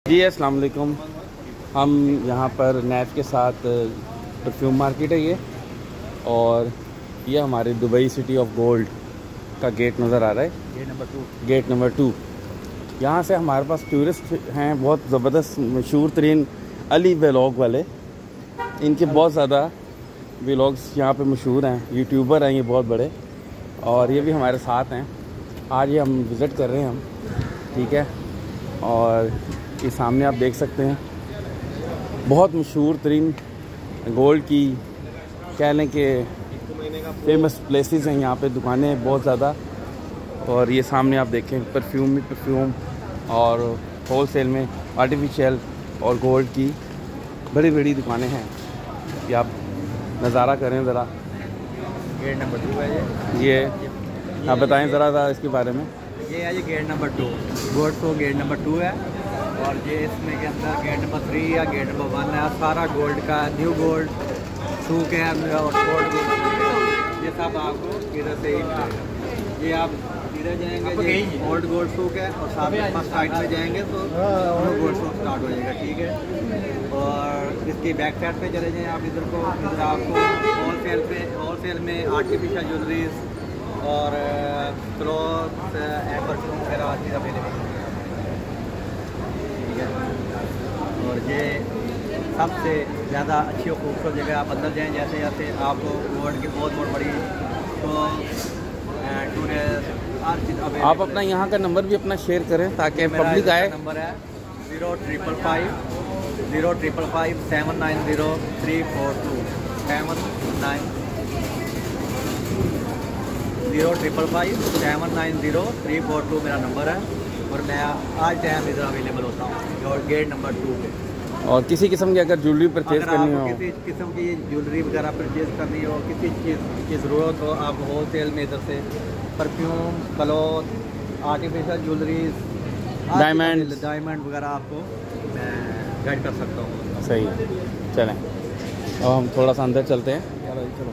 जी अस्सलाम वालेकुम। हम यहाँ पर नैफ के साथ परफ्यूम मार्केट है ये, और ये हमारे दुबई सिटी ऑफ गोल्ड का गेट नज़र आ रहा है, गेट नंबर 2। यहाँ से हमारे पास टूरिस्ट हैं बहुत ज़बरदस्त, मशहूर तरीन अली व्लॉग वाले। इनके बहुत ज़्यादा व्लॉग्स यहाँ पे मशहूर हैं, यूट्यूबर हैं ये बहुत बड़े, और ये भी हमारे साथ हैं। आज ये हम विज़िट कर रहे हैं हम, ठीक है। और ये सामने आप देख सकते हैं बहुत मशहूर तरीन गोल्ड की कह लें कि फेमस प्लेसेस हैं यहाँ पे, दुकानें हैं बहुत ज़्यादा। और ये सामने आप देखें परफ्यूम और होल सेल में आर्टिफिशियल और गोल्ड की बड़ी बड़ी दुकानें हैं। ये आप नज़ारा करें ज़रा। गेट नंबर 2 है ये आप बताएं ज़रा इसके बारे में। ये है gate number 2 gold show, gate number 2 है। और ये इसमें के अंदर गेट नंबर 3 या गेट नंबर 1 है। सारा गोल्ड का न्यू गोल्ड सूक है और गोल्ड ये सब आपको इधर से ही मिलेगा। ये आप इधर जाएंगे ये ओल्ड गोल्ड सूक है, और साथ में फर्स्ट साइड में जाएंगे तो न्यू गोल्ड सूक स्टार्ट हो जाएगा, ठीक है। और इसकी बैक साइड पे चले जाएँ आप इधर को, इधर आपको होलसेल में आर्टिफिशियल ज्वेलरीज और क्लॉथ एंड परफ्यूम वगैरह हर चीज़ अवेलेबल है, ठीक है। और ये सबसे ज़्यादा अच्छी और खूबसूरत जगह आप अंदर जाएँ, जैसे जैसे आपको वर्ल्ड की बहुत बड़ी तो टूरिस्ट हर चीज़ अवेलेबल। आप अपना यहाँ का नंबर भी अपना शेयर करें ताकि पब्लिक आए। नंबर है 0555 0555 790 342 0555 790 342 मेरा नंबर है। और मैं आज टाइम इधर अवेलेबल होता हूँ और गेट नंबर 2 पे। और किसी किस्म की अगर ज्वेलरी परचेज करनी हो, किसी किस्म की ज्वेलरी वगैरह परचेज करनी हो, किसी चीज़ की ज़रूरत हो, आप होलसेल में इधर से perfume, cloth, artificial jewelleries, diamond वगैरह आपको मैं गाइड कर सकता हूँ। सही है, चलें अब हम थोड़ा सा अंदर चलते हैं। चलो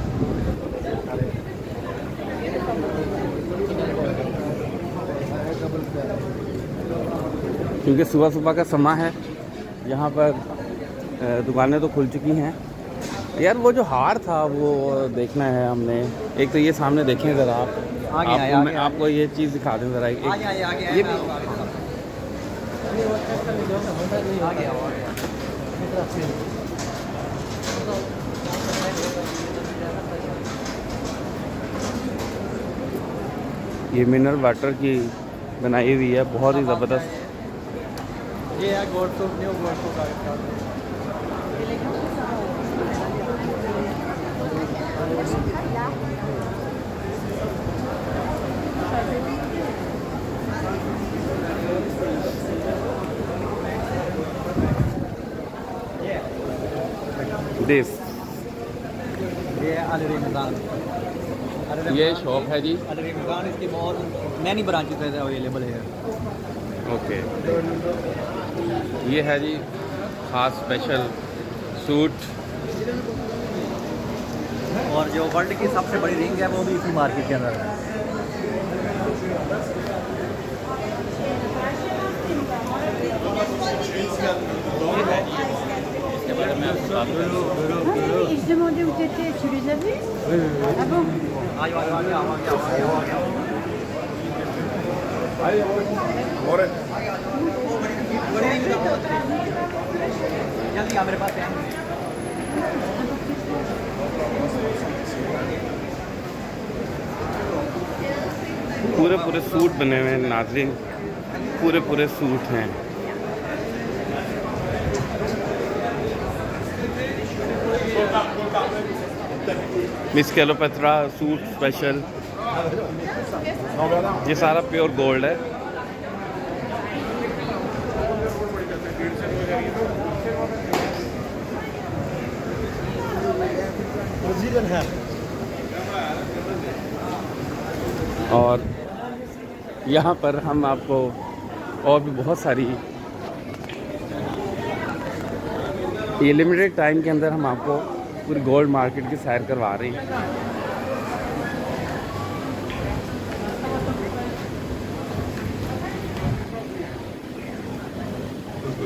क्योंकि सुबह सुबह का समय है, यहाँ पर दुकानें तो खुल चुकी हैं। यार वो जो हार था वो देखना है हमने। एक तो ये सामने देखें ज़रा आप, आपको ये चीज़ दिखा दें ज़रा। ये ये मिनरल वाटर की बनाई हुई है, बहुत ही ज़बरदस्त। ये है gold souk, new gold souk का दिस ये अली रमज़ान, ये शॉप है जी अली रमज़ान। इसकी बहुत मैनी ब्रांचेस अवेलेबल है। ओके, ये है जी ख़ास स्पेशल सूट। और जो वर्ल्ड की सबसे बड़ी रिंग है वो भी इसी मार्केट के अंदर है। इसके बारे में आपको बात जल्दी आ मेरे पास है। पूरे सूट बने हुए हैं नाज़रीन, पूरे सूट हैं। मिस क्लेओपेट्रा सूट स्पेशल, ये सारा प्योर गोल्ड है। और यहाँ पर हम आपको और भी बहुत सारी, ये लिमिटेड टाइम के अंदर हम आपको पूरी गोल्ड मार्केट की सैर करवा रही हैं।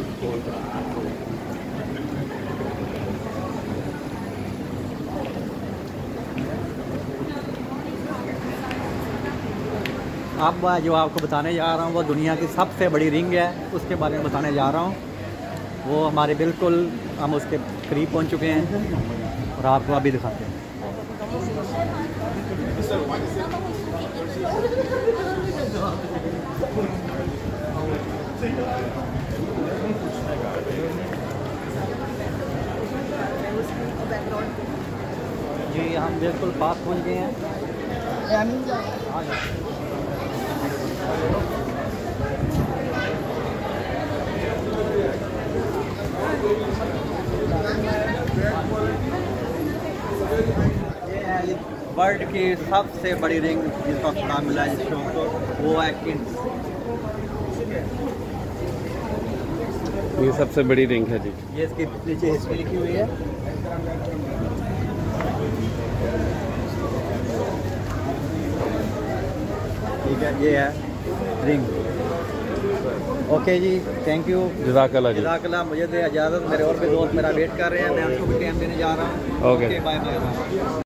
अब जो आपको बताने जा रहा हूँ वो दुनिया की सबसे बड़ी रिंग है, उसके बारे में बताने जा रहा हूँ। वो हमारे बिल्कुल हम उसके करीब पहुँच चुके हैं और आपको अभी दिखाते हैं। जी हम बिल्कुल पास पहुँच गए हैं। वर्ल्ड की सबसे बड़ी रिंग जिसका नाम मिला है जिसको वो है किंग्स। ये सबसे बड़ी रिंग है जी। ये इसकी नीचे हिस्ट्री लिखी हुई है। ठीक है, ये है रिंग। ओके जी, थैंक यू। जज़ाकल्लाह जी। जज़ाकल्लाह। मुझे दे इजाज़त, मेरे और भी दोस्त मेरा वेट कर रहे हैं, मैं उनको भी टाइम देने जा रहा हूँ। Okay, bye bye.